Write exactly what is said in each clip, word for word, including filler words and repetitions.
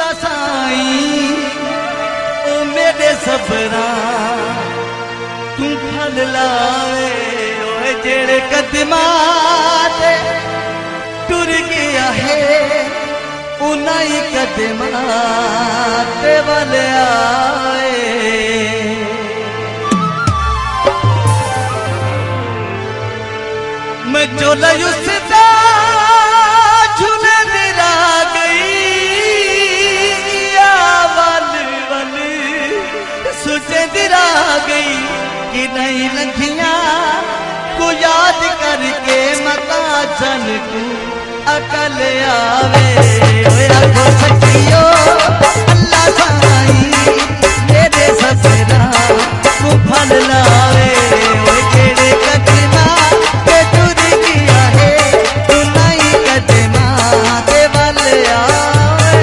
अल्लाह साईं ओ मेरे सबरा तू फल लावे ओए जेड़े कदमां ते टुर गया है उन्हीं कदमां ते वल आए। मैं चोला उसदा झूले दिरा गई या वल वल सुचे दिरा गई कि नहीं लखियां को याद करके मता जन को अकल आवे। आखो सखियो अल्लाह साईं मेरे ससरा तू फल लावे जेड़े कदमां ते टुर गया है तू नहीं कदमां ते वल आवे।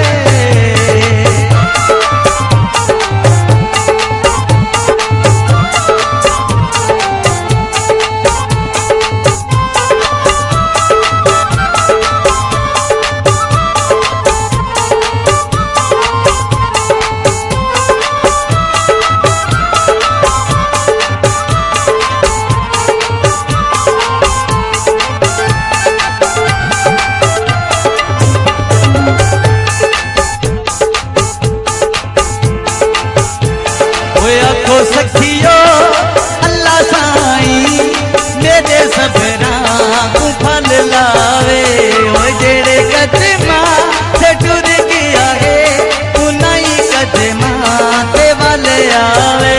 आखो सखियो अल्लाह साईं मेरे सबरा तू फल लावे जेड़े कदमां ते टुर गया है तू नहीं कदमां ते वल आवे।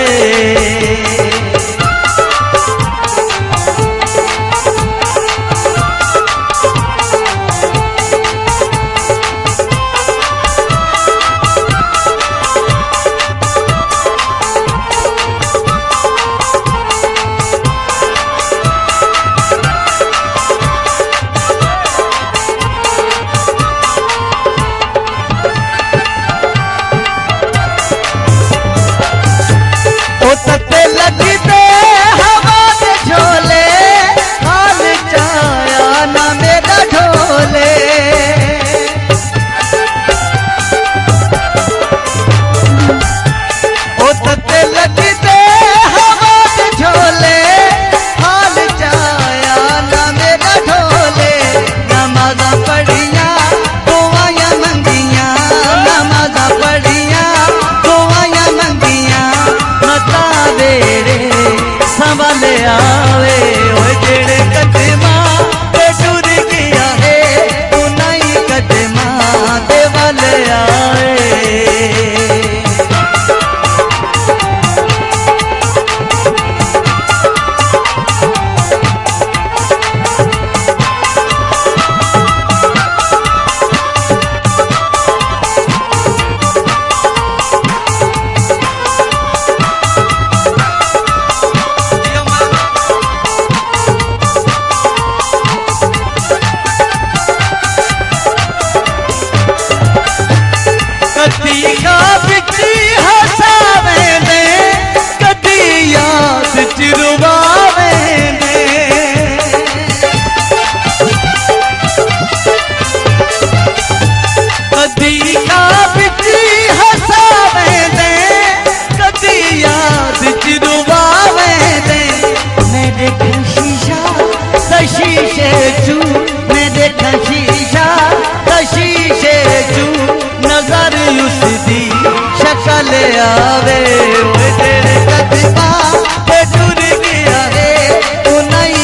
आवे तेरे कदमां ते टुर गया है तू नहीं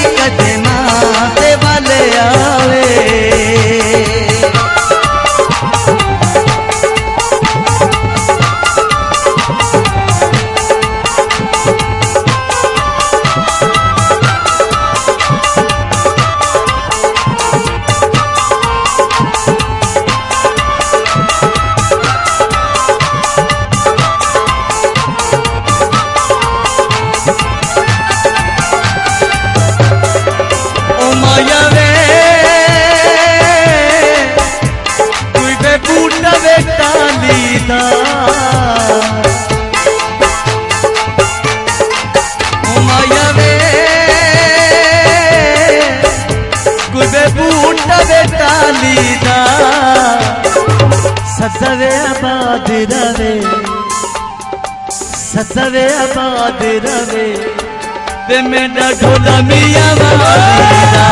कदमां ते वल आवे। सतवे आबाद रवे सतवे आबाद रवे वे मेरा ढोला मियां वाला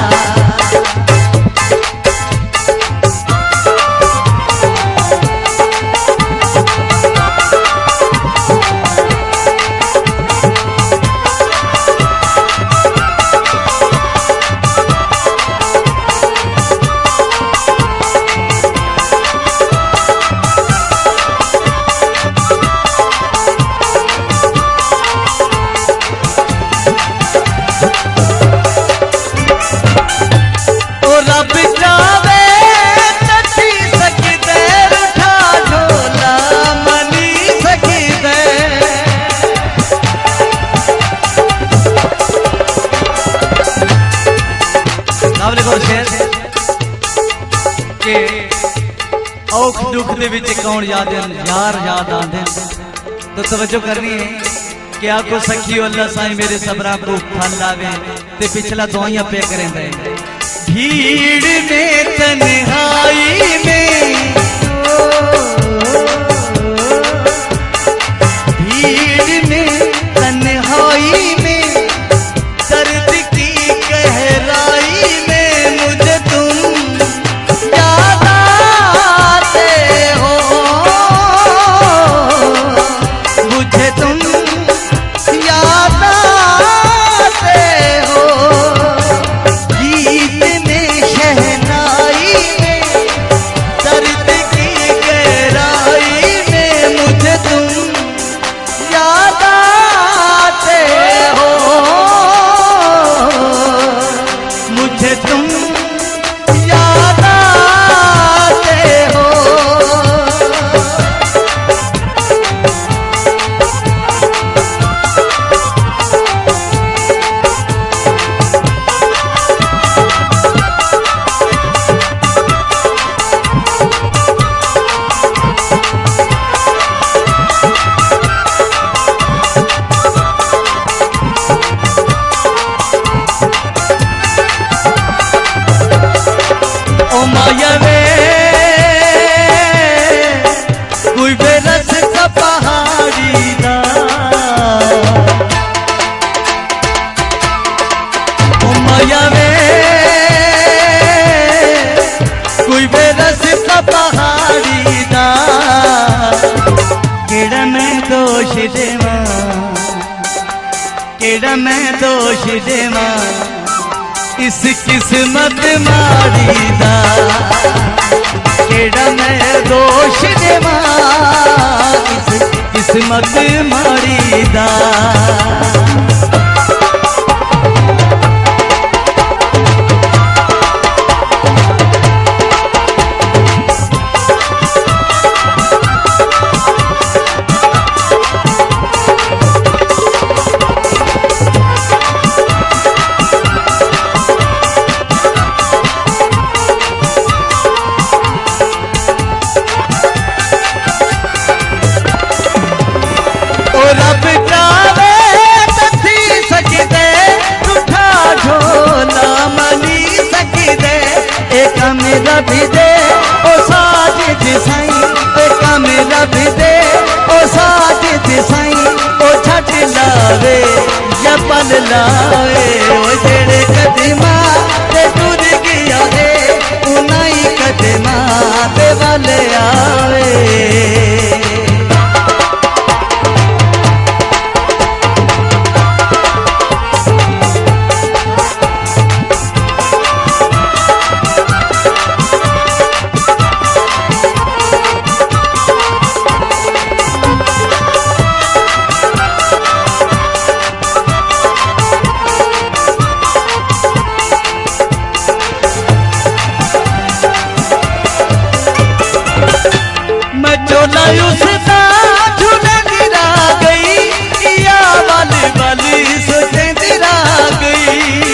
औख दुख दे विच कौन याद यार याद आंदे तो तवज्जो करनी है कि आपको सखी अल्लाह साईं मेरे सबरा को फल लावे ते पिछला दुआइयां पे करेंदे भीड़ में तन्हाई में भीड़ में तन्हाई में दर्द की गहराई में मुझे तुम याद आते हो मुझे तुम याद आते हो गीत में शहनाई में दर्द की गहराई में मुझे तुम याद आते हो मुझे तुम याद आते हो ओ माया वे कोई बेरस का पहाड़ी दा ओ माया वे कोई बेरस का पहाड़ी दा केड़ा मैं दोष देवा केड़ा मैं दोष देवा इस किस्मत मारी दा केड़ा मैं दोष देवा इस किस्मत मारी दा रब चावे तथी सकदे झूठा झोला मनी सकदे एक मेरा भी दे ओ साजिद साईं एक मेरा भी दे ओ साजिद साईं ओ छट लावे या पल लावे ओ जेड़े कदमा ते टुर गया है उनाई कदमा ते वाल आवे चोला उसका झूले गिरा गई या वाली वाली सोचे गिरा गई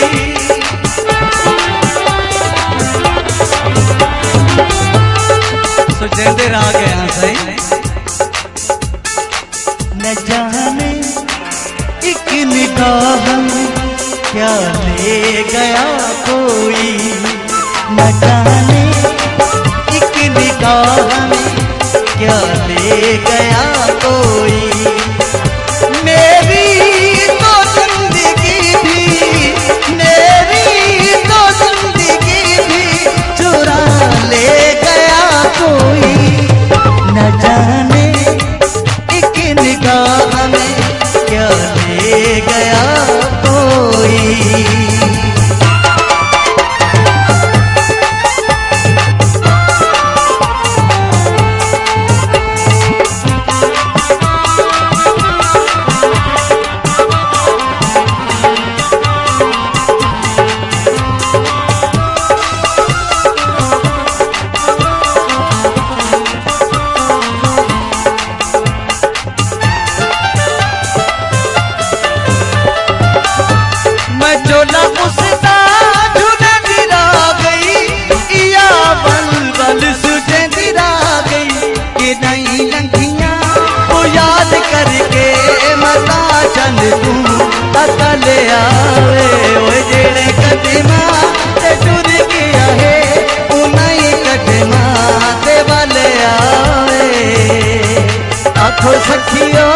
सोचे गिरा गया सही न जाने एक निगाह क्या ले गया कोई न जाने एक निगाह निगाह में क्या ले गया कोई। मेरी तो जिंदगी भी, मेरी तो जिंदगी भी चुरा ले गया कोई। न जाने एक निगाह में क्या ले गया कोई। ले आवे ओ जेड़े कदमा ते टुर गया है उन्हीं कदमा ते वाले आवे। आखो सखियो